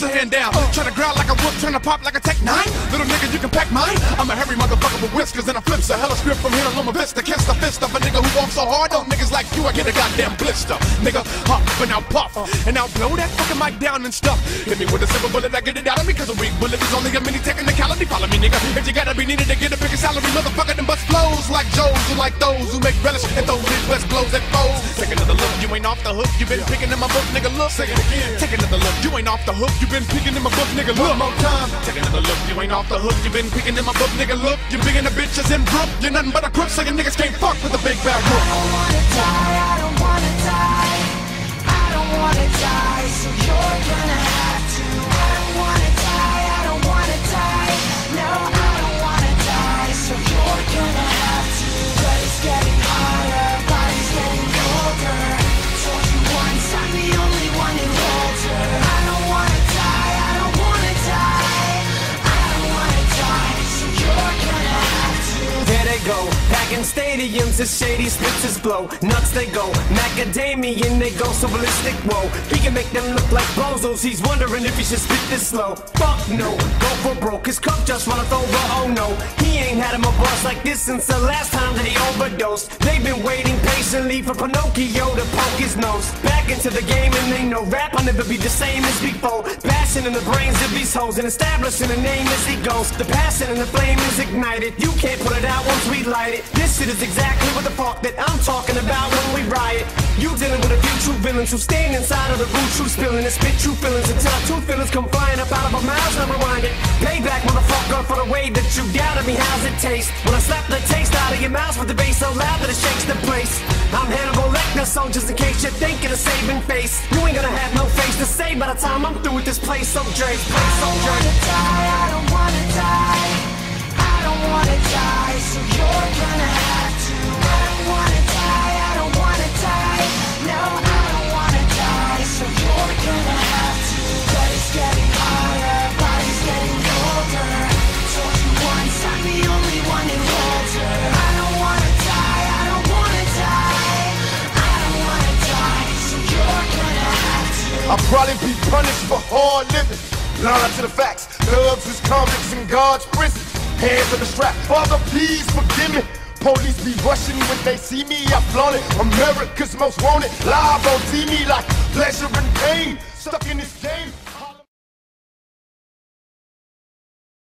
your hand down. Tryna growl like a whoop, tryna pop like a Tech 9. Little nigga, you can pack mine. I'm a hairy motherfucker with whiskers and I flips a hella script from here to Loma Vista. Kiss the fist of a nigga who walks so hard. Don't niggas like you, I get a goddamn blister. Nigga, hop and now puff, and now blow that fucking mic down and stuff. Hit me with a silver bullet, I get it out of me, cause a weak bullet is only a mini technicality. Follow me, nigga, if you gotta be needed to get a bigger salary, motherfucker, then bust flows like Joe's, who like those who make relish and those Midwest blows at foes. Take another look, you ain't off the hook, you been picking in my book, nigga, look. Say it again. Take another look, you ain't off the hook, you been picking in my book, nigga, look. One more time. Take another look, you ain't off the hook, you been picking in my book, nigga, look. You biggin' the bitches in Brook, you're nothing but a crook, so your niggas can't fuck with the big bad Rook. I don't wanna die, I don't wanna die. I don't wanna die, so you're gonna have to. I don't wanna die, I don't wanna die. No, I don't wanna die, so you're gonna have to. But it's getting harder, body's getting older. Told you once, I'm the only one who holds her. I don't wanna die, I don't wanna die. I don't wanna die, so you're gonna have to. There they go, packing stadiums as shady splitters blow. Nuts they go, macadamian they go so ballistic, whoa. He can make them look like bozos, he's wondering if he should spit this slow. Fuck no, go for broke, his cup just runneth over, oh no. He ain't had him a boss like this since the last time that he overdosed. They've been waiting patiently for Pinocchio to poke his nose. Back into the game and they know rap will never be the same as before. Passion in the brains of these hoes and establishing a name as he goes. The passion and the flame is ignited, you can't put it out once we light it. This shit is exactly what the fuck that I'm talking about when we riot. You dealing with a few true villains who stand inside of the root, true spilling and spit true feelings until our two feelings come flying up out of our mouths and rewind it. Payback, motherfucker, for the way that you doubted me. How's it taste when I slap the taste out of your mouth with the bass so loud that it shakes the place? I'm Hannibal Lecter, so just in case you're thinking of saving face, you ain't gonna have no face to say by the time I'm through with this place. So Drake, place so Drake. I don't wanna die, I don't wanna die, so you're gonna have to. I don't wanna die, I don't wanna die. No, I don't wanna die, so you're gonna have to. But it's getting harder, body's getting older. Told you once, I'm the only one who holds her. I don't wanna die, I don't wanna die. I don't wanna die, so you're gonna have to. I'll probably be punished for hard living. Blind to the facts, thugs is convicts in God's prison. Hands on the strap, Father please forgive me. Police be rushing when they see me, I flaunt it. America's most wanted, live on TV like pleasure and pain. Stuck in this game.